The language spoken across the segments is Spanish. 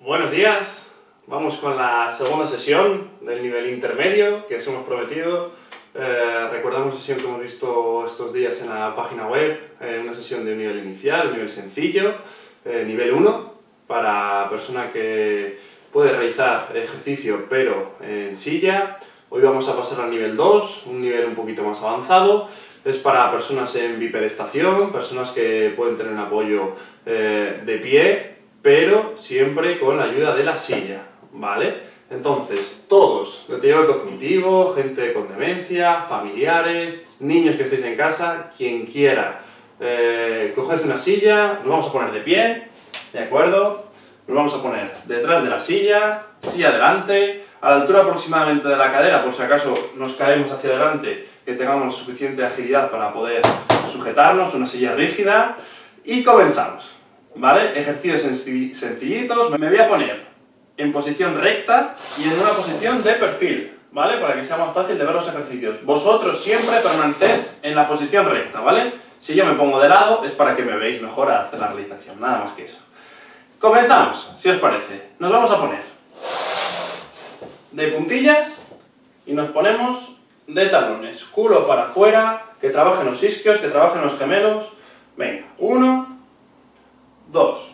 Buenos días, vamos con la segunda sesión del nivel intermedio que os hemos prometido. Recordamos la sesión que hemos visto estos días en la página web, una sesión de un nivel inicial, un nivel sencillo, nivel 1, para persona que puede realizar ejercicio pero en silla. Hoy vamos a pasar al nivel 2, un nivel un poquito más avanzado. Es para personas en bipedestación, personas que pueden tener un apoyo de pie, pero siempre con la ayuda de la silla, ¿vale? Entonces, todos, deterioro cognitivo, gente con demencia, familiares, niños que estéis en casa, quien quiera, coged una silla, nos vamos a poner de pie, ¿de acuerdo? Nos vamos a poner detrás de la silla, silla adelante, a la altura aproximadamente de la cadera, por si acaso nos caemos hacia adelante, que tengamos suficiente agilidad para poder sujetarnos, una silla rígida, y comenzamos, ¿vale? Ejercicios sencillitos. Me voy a poner en posición recta y en una posición de perfil, ¿vale? Para que sea más fácil de ver los ejercicios. Vosotros siempre permaneced en la posición recta, ¿vale? Si yo me pongo de lado es para que me veáis mejor a hacer la realización, nada más que eso. Comenzamos, si os parece. Nos vamos a poner de puntillas y nos ponemos de talones, culo para afuera, que trabajen los isquios, que trabajen los gemelos. Venga, 1, 2,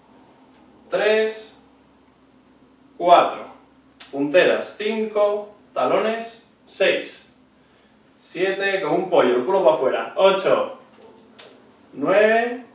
3, 4, punteras 5, talones 6, 7, como un pollo, el culo para afuera, 8, 9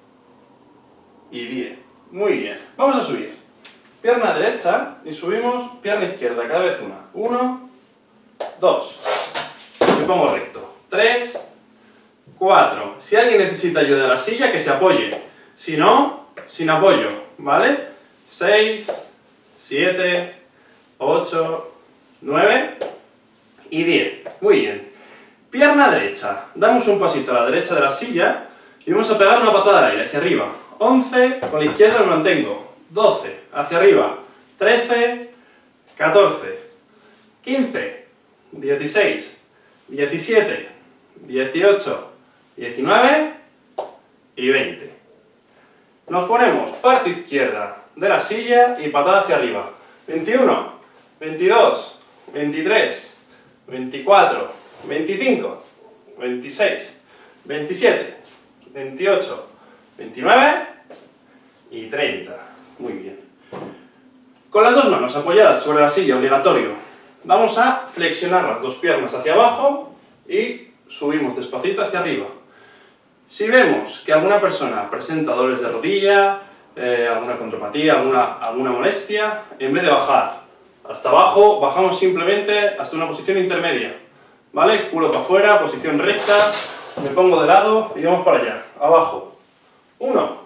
y 10. Muy bien, vamos a subir. Pierna derecha y subimos pierna izquierda, cada vez una. 1, 2, me pongo recto. 3, 4. Si alguien necesita ayuda de la silla, que se apoye. Si no, sin apoyo, ¿vale? 6, 7, 8, 9 y 10. Muy bien. Pierna derecha. Damos un pasito a la derecha de la silla y vamos a pegar una patada al aire, hacia arriba. 11, con la izquierda me mantengo. 12, hacia arriba. 13, 14, 15, 16, 17, 18, 19 y 20. Nos ponemos parte izquierda de la silla y patada hacia arriba. 21, 22, 23, 24, 25, 26, 27, 28, 29 y 30. Muy bien. Con las dos manos apoyadas sobre la silla, obligatorio, vamos a flexionar las dos piernas hacia abajo y subimos despacito hacia arriba. Si vemos que alguna persona presenta dolores de rodilla, alguna contropatía, alguna molestia, en vez de bajar hasta abajo, bajamos simplemente hasta una posición intermedia, ¿vale? Culo para afuera, posición recta, me pongo de lado y vamos para allá, abajo. 1,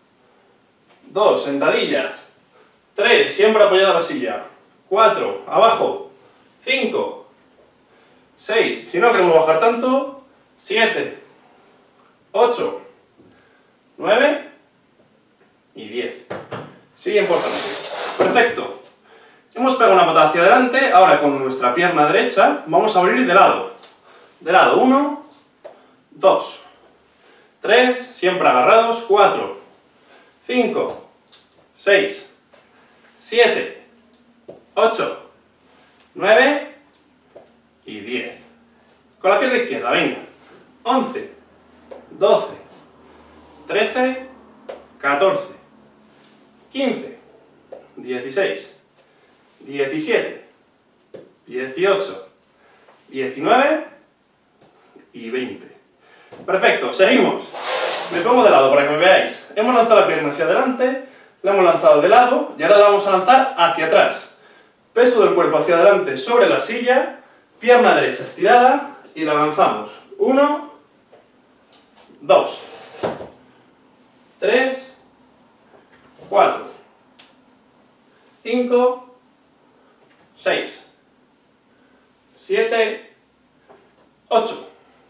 2, sentadillas. 3, siempre apoyado a la silla. 4, abajo. 5, 6, si no queremos bajar tanto, 7, 8, 9 y 10. Sí, importante. Perfecto. Hemos pegado una patada hacia adelante, ahora con nuestra pierna derecha vamos a abrir de lado. De lado, 1, 2, 3, siempre agarrados, 4, 5, 6, 7, 8, 9 y 10. Con la pierna izquierda, venga. 11, 12, 13, 14, 15, 16, 17, 18, 19 y 20. Perfecto, seguimos. Me pongo de lado para que me veáis. Hemos lanzado la pierna hacia adelante, la hemos lanzado de lado y ahora la vamos a lanzar hacia atrás. Peso del cuerpo hacia adelante sobre la silla, pierna derecha estirada y la lanzamos. 1, 2, 3, 4, 5, 6, 7, 8,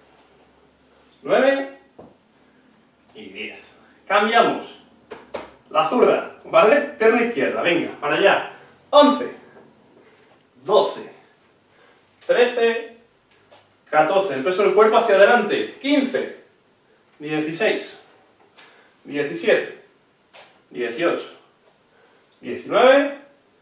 9 y 10. Cambiamos. La zurda, ¿vale? Pierna izquierda, venga, para allá. 11, 12, 13, 14, el peso del cuerpo hacia adelante. 15, 16, 17, 18, 19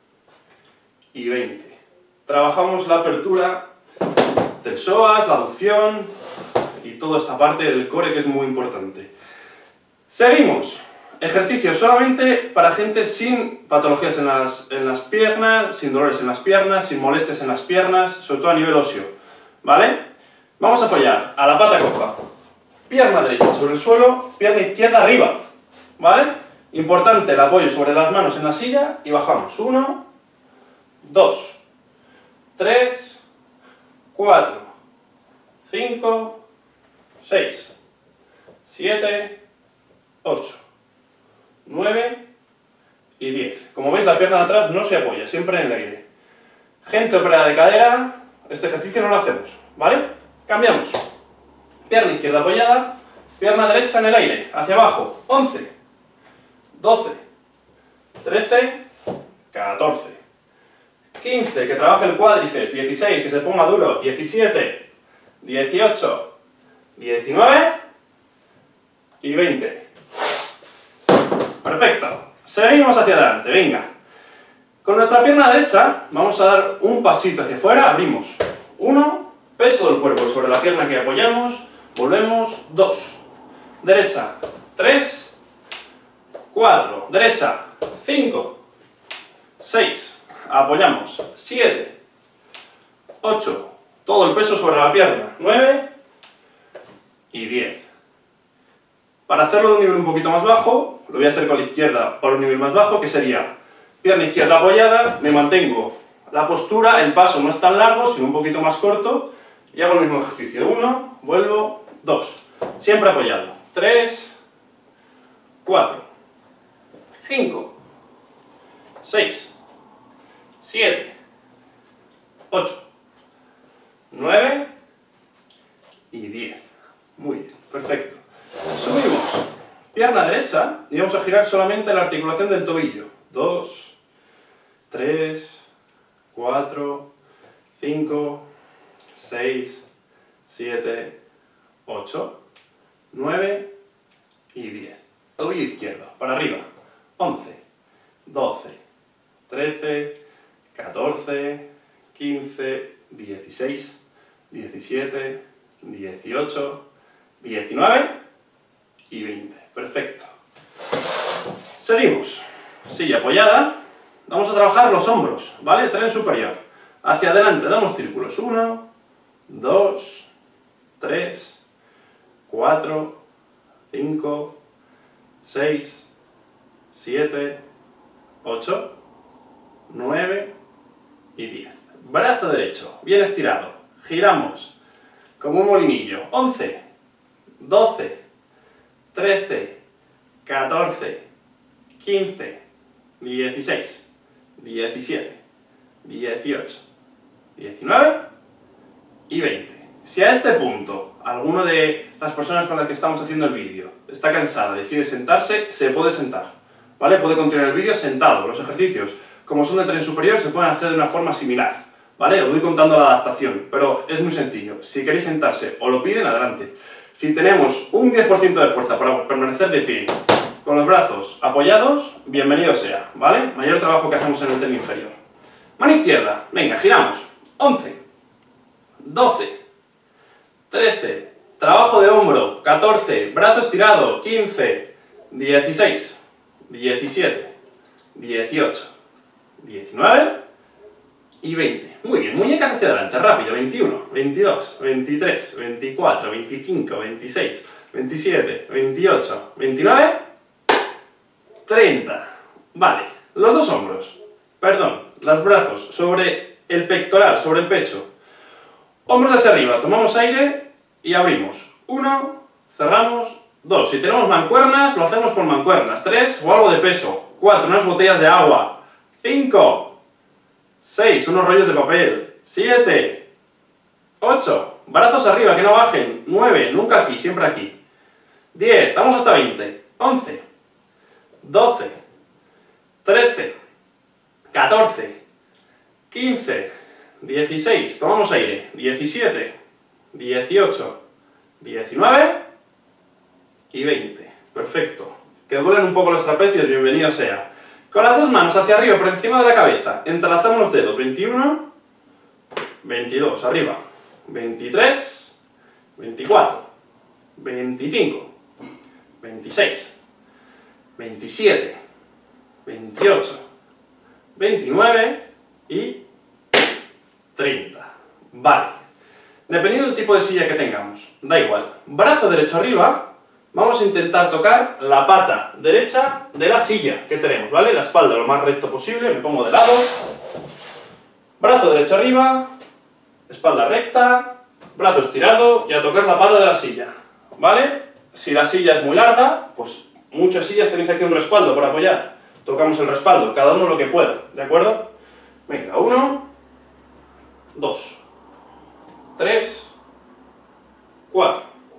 y 20. Trabajamos la apertura del psoas, la abducción y toda esta parte del core que es muy importante. Seguimos. Ejercicios solamente para gente sin patologías en las piernas, sin dolores en las piernas, sin molestias en las piernas, sobre todo a nivel óseo, ¿vale? Vamos a apoyar a la pata coja, pierna derecha sobre el suelo, pierna izquierda arriba, ¿vale? Importante el apoyo sobre las manos en la silla y bajamos. 1, 2, 3, 4, 5, 6, 7, 8, 9 y 10. Como veis, la pierna de atrás no se apoya, siempre en el aire. Gente operada de cadera, este ejercicio no lo hacemos, ¿vale? Cambiamos. Pierna izquierda apoyada, pierna derecha en el aire, hacia abajo. 11, 12, 13, 14, 15, que trabaje el cuádriceps, 16, que se ponga duro, 17, 18, 19 y 20. Perfecto. Seguimos hacia adelante, venga. Con nuestra pierna derecha vamos a dar un pasito hacia afuera, abrimos. 1, peso del cuerpo sobre la pierna que apoyamos, volvemos. 2, derecha. 3, 4, derecha. 5, 6, apoyamos. 7, 8, todo el peso sobre la pierna. 9 y 10. Para hacerlo de un nivel un poquito más bajo, lo voy a hacer con la izquierda para un nivel más bajo, que sería pierna izquierda apoyada, me mantengo la postura, el paso no es tan largo, sino un poquito más corto, y hago el mismo ejercicio. 1, vuelvo, 2, siempre apoyado. 3, 4, 5, 6, 7, 8, 9 y 10. Muy bien, perfecto. Subimos, pierna derecha, y vamos a girar solamente la articulación del tobillo. 2, 3, 4, 5, 6, 7, 8, 9 y 10. Tobillo izquierdo, para arriba. 11, 12, 13, 14, 15, 16, 17, 18, 19 y 20. Perfecto. Seguimos. Silla apoyada. Vamos a trabajar los hombros, ¿vale? Tren superior. Hacia adelante, damos círculos. 1, 2, 3, 4, 5, 6, 7, 8, 9 y 10. Brazo derecho, bien estirado. Giramos como un molinillo. 11, 12, 13, 14, 15, 16, 17, 18, 19 y 20. Si a este punto alguno de las personas con las que estamos haciendo el vídeo está cansada, decide sentarse, se puede sentar, ¿vale? Puede continuar el vídeo sentado. Los ejercicios, como son de tren superior, se pueden hacer de una forma similar, ¿vale? Os voy contando la adaptación, pero es muy sencillo. Si queréis sentarse o lo piden, adelante. Si tenemos un 10% de fuerza para permanecer de pie, con los brazos apoyados, bienvenido sea, ¿vale? Mayor trabajo que hacemos en el tren inferior. Mano izquierda, venga, giramos. 11, 12, 13, trabajo de hombro. 14, brazo estirado. 15, 16, 17, 18, 19 y 20. Muy bien, muñecas hacia adelante, rápido. 21, 22, 23, 24, 25, 26, 27, 28, 29, 30. Vale, los dos hombros, los brazos sobre el pectoral, sobre el pecho. Hombros hacia arriba, tomamos aire y abrimos. 1, cerramos. 2, si tenemos mancuernas, lo hacemos con mancuernas. 3, o algo de peso. 4, unas botellas de agua. 5, 6, unos rollos de papel. 7, 8, brazos arriba, que no bajen. 9, nunca aquí, siempre aquí. 10, vamos hasta 20. 11, 12, 13, 14, 15, 16, tomamos aire. 17, 18, 19 y 20. Perfecto. Que duelen un poco los trapecios, bienvenido sea. Con las dos manos hacia arriba, por encima de la cabeza, entrelazamos los dedos. 21, 22, arriba. 23, 24, 25, 26, 27, 28, 29 y 30. Vale. Dependiendo del tipo de silla que tengamos, da igual. Brazo derecho arriba, vamos a intentar tocar la pata derecha de la silla que tenemos, ¿vale? La espalda lo más recto posible, me pongo de lado. Brazo derecho arriba, espalda recta, brazo estirado y a tocar la pata de la silla, ¿vale? Si la silla es muy larga, pues muchas sillas tenéis aquí un respaldo para apoyar. Tocamos el respaldo, cada uno lo que pueda, ¿de acuerdo? Venga, 1, 2, 3, 4,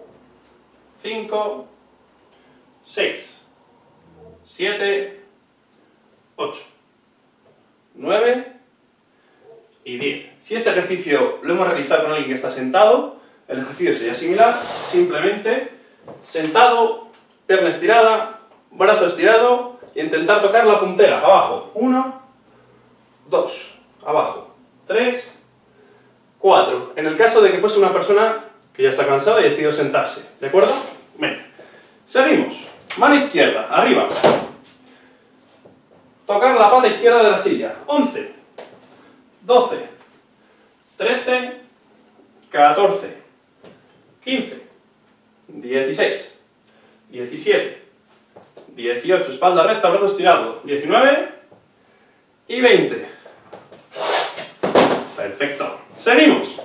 5, 6, 7, 8, 9 y 10. Si este ejercicio lo hemos realizado con alguien que está sentado, el ejercicio sería similar, simplemente sentado, pierna estirada, brazo estirado y intentar tocar la puntera, abajo. 1, 2, abajo. 3, 4. En el caso de que fuese una persona que ya está cansada y decidió sentarse, ¿de acuerdo? Venga. Seguimos. Mano izquierda, arriba. Tocar la pata izquierda de la silla. 11, 12, 13, 14, 15, 16, 17, 18, espalda recta, brazo estirado, 19 y 20. Perfecto. Seguimos.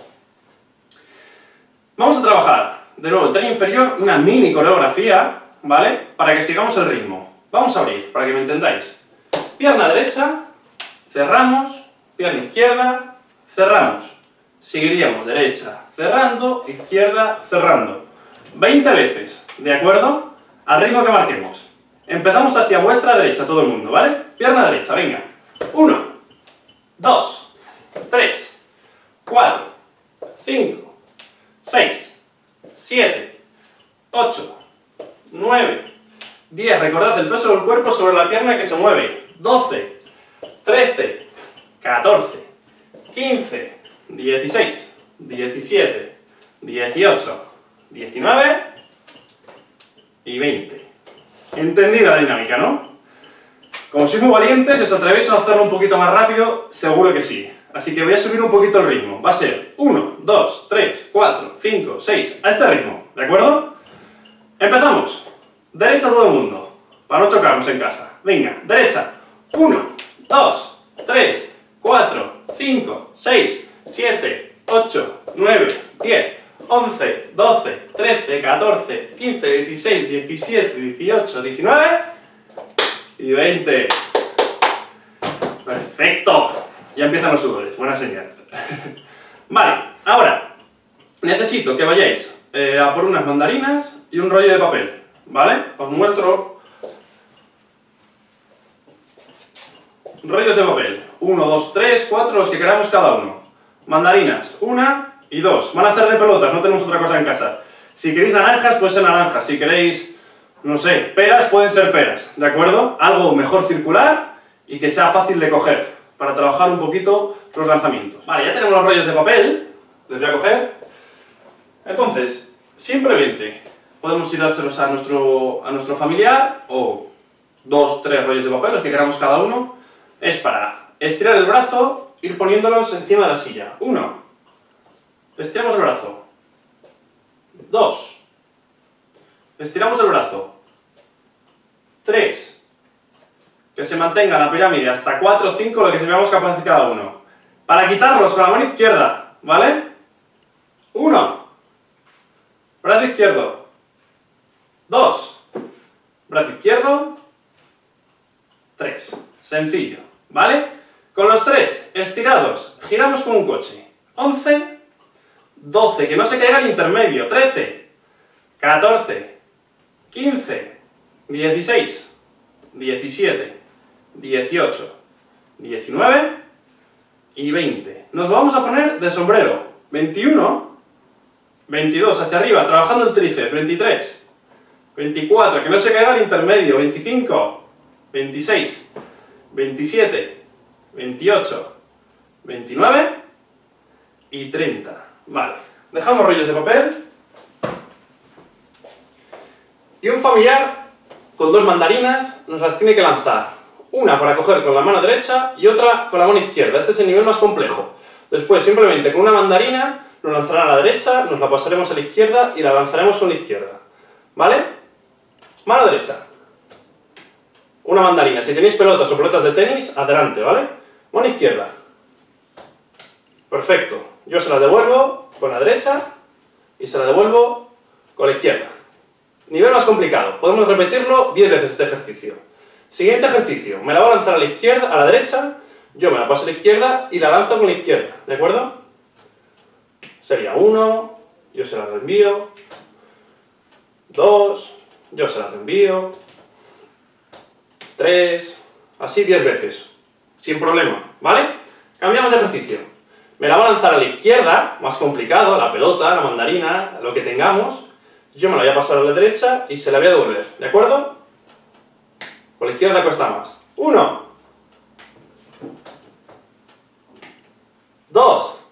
Vamos a trabajar, de nuevo, en tren inferior, una mini coreografía, ¿vale? Para que sigamos el ritmo. Vamos a abrir, para que me entendáis. Pierna derecha, cerramos, pierna izquierda, cerramos. Seguiríamos derecha, cerrando, izquierda, cerrando. 20 veces, ¿de acuerdo? Al ritmo que marquemos. Empezamos hacia vuestra derecha, todo el mundo, ¿vale? Pierna derecha, venga. 1, 2, 3, 4, 5, 6, 7, 8, 9, 10. Recordad el peso del cuerpo sobre la pierna que se mueve. 12, 13, 14, 15, 16, 17, 18, 19 y 20. Entendida la dinámica, ¿no? Como sois muy valientes, si os atrevéis a hacerlo un poquito más rápido, seguro que sí. Así que voy a subir un poquito el ritmo. Va a ser 1, 2, 3, 4, 5, 6, a este ritmo, ¿de acuerdo? Empezamos. Derecha todo el mundo, para no chocarnos en casa. Venga, derecha. 1, 2, 3, 4, 5, 6, 7, 8, 9, 10, 11, 12, 13, 14, 15, 16, 17, 18, 19 y 20. Perfecto. Ya empiezan los sudores, buena señal. Vale, ahora necesito que vayáis a por unas mandarinas y un rollo de papel, ¿vale? Os muestro rollos de papel. 1, 2, 3, 4, los que queramos cada uno. Mandarinas, 1 y 2. Van a hacer de pelotas, no tenemos otra cosa en casa. Si queréis naranjas, pueden ser naranjas. Si queréis, no sé, peras, pueden ser peras, ¿de acuerdo? Algo mejor circular y que sea fácil de coger, para trabajar un poquito los lanzamientos. Vale, ya tenemos los rollos de papel, les voy a coger. Entonces, simplemente podemos ir a dárselos a nuestro familiar, o 2, 3 rollos de papel, los que queramos cada uno. Es para estirar el brazo, ir poniéndolos encima de la silla. 1, estiramos el brazo. 2, estiramos el brazo. 3, que se mantenga la pirámide hasta 4 o 5, lo que seamos capaces cada uno. Para quitarlos con la mano izquierda, ¿vale? 1, brazo izquierdo. 2, brazo izquierdo. 3, sencillo, ¿vale? Con los 3 estirados, giramos como un coche. 11, 12, que no se caiga el intermedio. 13, 14, 15, 16, 17, 18, 19 y 20. Nos lo vamos a poner de sombrero. 21, 22, hacia arriba, trabajando el tríceps. 23, 24, que no se caiga el intermedio. 25, 26, 27, 28, 29 y 30. Vale, dejamos rollos de papel. Y un familiar con 2 mandarinas nos las tiene que lanzar. Una para coger con la mano derecha y otra con la mano izquierda. Este es el nivel más complejo. Después, simplemente con una mandarina, nos lanzarán a la derecha, nos la pasaremos a la izquierda y la lanzaremos con la izquierda. ¿Vale? Mano derecha. Una mandarina. Si tenéis pelotas o pelotas de tenis, adelante, ¿vale? Mano izquierda. Perfecto. Yo se la devuelvo con la derecha y se la devuelvo con la izquierda. Nivel más complicado. Podemos repetirlo 10 veces este ejercicio. Siguiente ejercicio. Me la voy a lanzar a la izquierda, a la derecha, yo me la paso a la izquierda y la lanzo con la izquierda. ¿De acuerdo? Sería 1, yo se la reenvío. 2, yo se la reenvío. 3, así 10 veces. Sin problema, ¿vale? Cambiamos de ejercicio. Me la voy a lanzar a la izquierda, más complicado, la pelota, la mandarina, lo que tengamos. Yo me la voy a pasar a la derecha y se la voy a devolver, ¿de acuerdo? Con la izquierda cuesta más. 1, 2,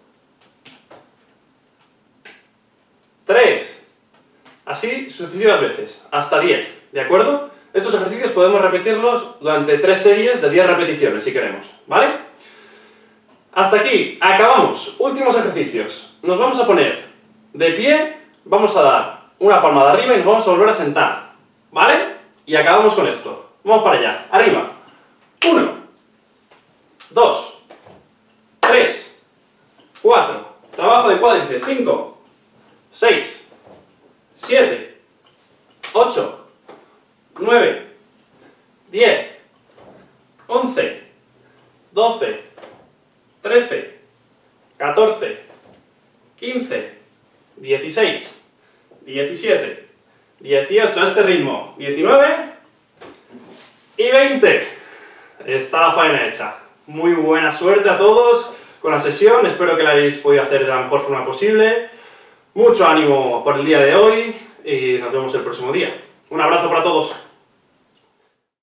3, así sucesivas veces, hasta 10, ¿de acuerdo? Estos ejercicios podemos repetirlos durante 3 series de 10 repeticiones, si queremos, ¿vale? Hasta aquí, acabamos. Últimos ejercicios. Nos vamos a poner de pie, vamos a dar una palmada arriba y nos vamos a volver a sentar, ¿vale? Y acabamos con esto. Vamos para allá. Arriba. 1, 2, 3, 4. Trabajo de cuádriceps. 5, 6, 7, 8, 9, 10, 11, 12, 13, 14, 15, 16, 17, 18, a este ritmo, 19 y 20. Está la faena hecha. Muy buena suerte a todos con la sesión, espero que la hayáis podido hacer de la mejor forma posible. Mucho ánimo por el día de hoy y nos vemos el próximo día. Un abrazo para todos.